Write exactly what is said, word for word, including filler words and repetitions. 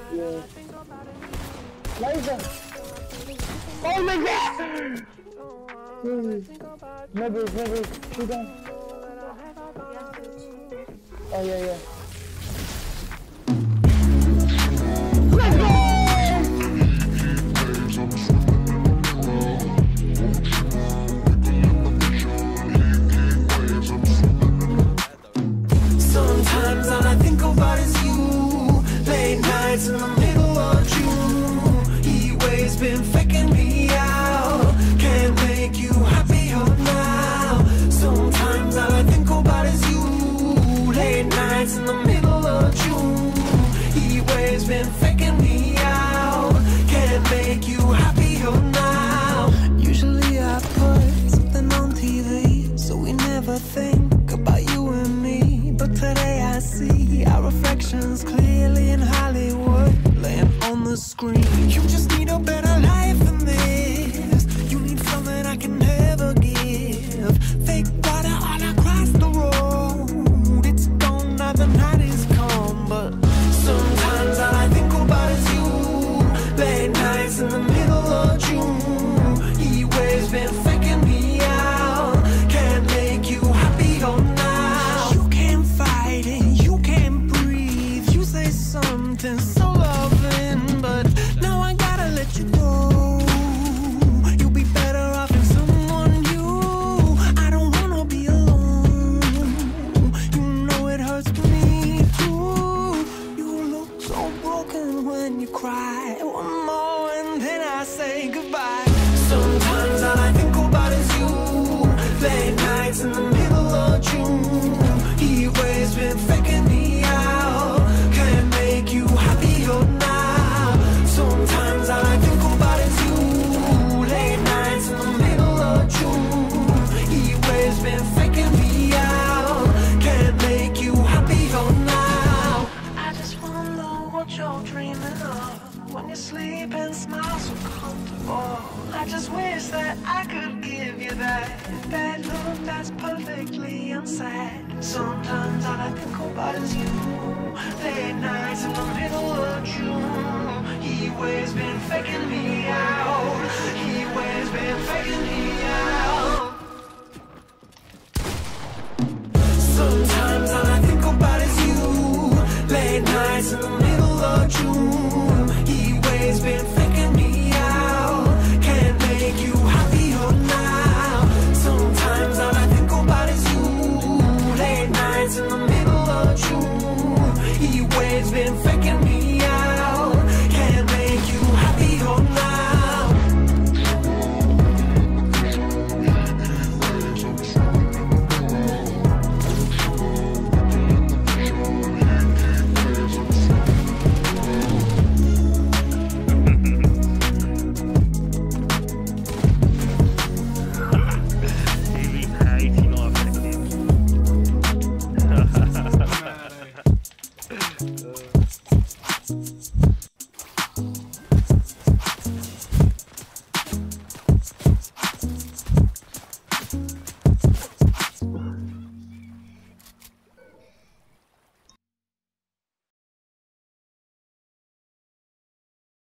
Yeah. Liza! Oh my god! Never, never, shoot down. Oh yeah, yeah. Let's go! Sometimes all I think about is you. Late nights in the middle of June. Heat waves been faking me out. Can't make you happier now. Sometimes all I think about is you. Late nights in the middle of June. Heat waves been faking me out. Can't make you happier now. Usually I put something on T V, so we never think about you and me. But today I see our reflections clearly in Hollywood, laying on the screen. You just need a better life than this. You need something I can never give. Fake water all across the road. It's gone now, the night is calm. But sometimes all I think about is you. Late nights in the middle of June. Heat waves been faking me out. Can't make you happier now. You can't fight it, you can't breathe. You say something so loving, but now I gotta let you go. You'll be better off in someone new. I don't wanna be alone. You know it hurts me too. You look so broken when you cry. One more and then I say goodbye. Sometimes all I think about is you. Late nights in the middle of June. Heat waves been faking me out. Can't make you happier now. Sometimes all I think about is you. Late nights in the middle of June. Heat waves been faking me out. Can't make you happier now. I just wanna know what you're dreaming of. When you sleep and smile so comfortable. I just wish that I could give you that that look that's perfectly unsaid. Sometimes all I think about is you. Late nights in the middle of June. Heat waves been faking me out. Heat waves been faking me out. Sometimes all I think about is you. Late nights in the